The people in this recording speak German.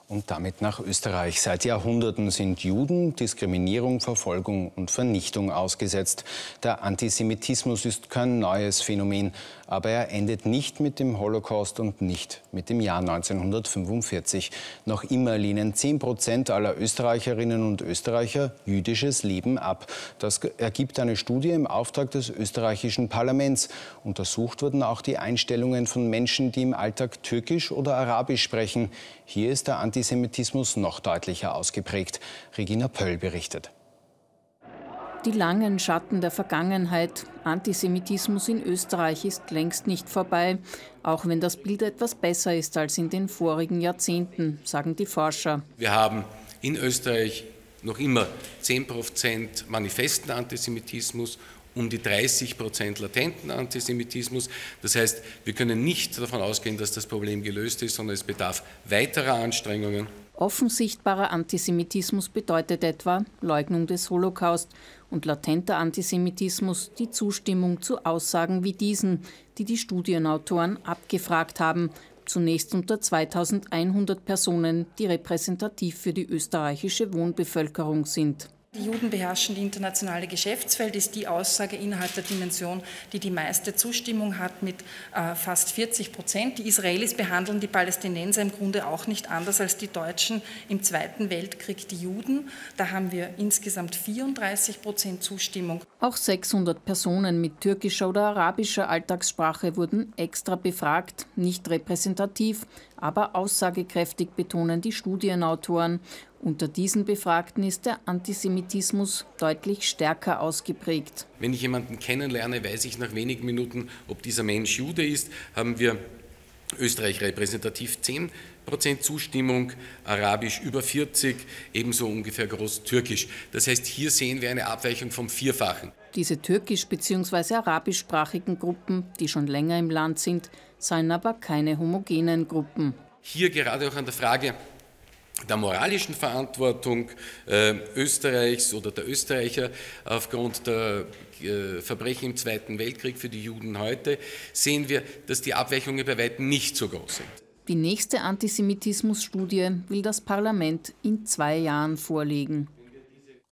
Und damit nach Österreich. Seit Jahrhunderten sind Juden Diskriminierung, Verfolgung und Vernichtung ausgesetzt. Der Antisemitismus ist kein neues Phänomen, aber er endet nicht mit dem Holocaust und nicht mit dem Jahr 1945. Noch immer lehnen 10% aller Österreicherinnen und Österreicher jüdisches Leben ab. Das ergibt eine Studie im Auftrag des österreichischen Parlaments. Untersucht wurden auch die Einstellungen von Menschen, die im Alltag Türkisch oder Arabisch sprechen. Hier ist der Antisemitismus noch deutlicher ausgeprägt. Regina Pöll berichtet. Die langen Schatten der Vergangenheit. Antisemitismus in Österreich ist längst nicht vorbei, auch wenn das Bild etwas besser ist als in den vorigen Jahrzehnten, sagen die Forscher. Wir haben in Österreich noch immer 10% manifesten Antisemitismus, um die 30% latenten Antisemitismus. Das heißt, wir können nicht davon ausgehen, dass das Problem gelöst ist, sondern es bedarf weiterer Anstrengungen. Offen sichtbarer Antisemitismus bedeutet etwa Leugnung des Holocaust und latenter Antisemitismus die Zustimmung zu Aussagen wie diesen, die die Studienautoren abgefragt haben, zunächst unter 2100 Personen, die repräsentativ für die österreichische Wohnbevölkerung sind. Die Juden beherrschen die internationale Geschäftswelt, ist die Aussage innerhalb der Dimension, die die meiste Zustimmung hat mit fast 40%. Die Israelis behandeln die Palästinenser im Grunde auch nicht anders als die Deutschen im Zweiten Weltkrieg die Juden. Da haben wir insgesamt 34% Zustimmung. Auch 600 Personen mit türkischer oder arabischer Alltagssprache wurden extra befragt, nicht repräsentativ, aber aussagekräftig, betonen die Studienautoren. Unter diesen Befragten ist der Antisemitismus deutlich stärker ausgeprägt. Wenn ich jemanden kennenlerne, weiß ich nach wenigen Minuten, ob dieser Mensch Jude ist. Haben wir Österreich repräsentativ 10% Zustimmung, Arabisch über 40%, ebenso ungefähr groß Türkisch. Das heißt, hier sehen wir eine Abweichung vom Vierfachen. Diese türkisch- bzw. arabischsprachigen Gruppen, die schon länger im Land sind, seien aber keine homogenen Gruppen. Hier gerade auch an der Frage der moralischen Verantwortung Österreichs oder der Österreicher aufgrund der Verbrechen im Zweiten Weltkrieg für die Juden heute, sehen wir, dass die Abweichungen bei weitem nicht so groß sind. Die nächste Antisemitismusstudie will das Parlament in 2 Jahren vorlegen.